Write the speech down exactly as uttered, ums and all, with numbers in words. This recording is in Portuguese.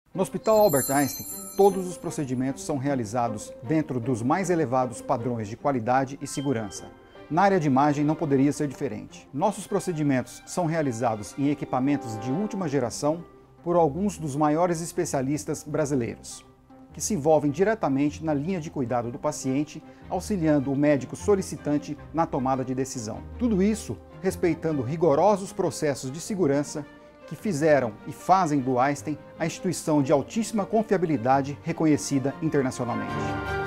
No Hospital Albert Einstein, todos os procedimentos são realizados dentro dos mais elevados padrões de qualidade e segurança. Na área de imagem não poderia ser diferente. Nossos procedimentos são realizados em equipamentos de última geração por alguns dos maiores especialistas brasileiros, que se envolvem diretamente na linha de cuidado do paciente, auxiliando o médico solicitante na tomada de decisão. Tudo isso respeitando rigorosos processos de segurança que fizeram e fazem do Einstein a instituição de altíssima confiabilidade reconhecida internacionalmente.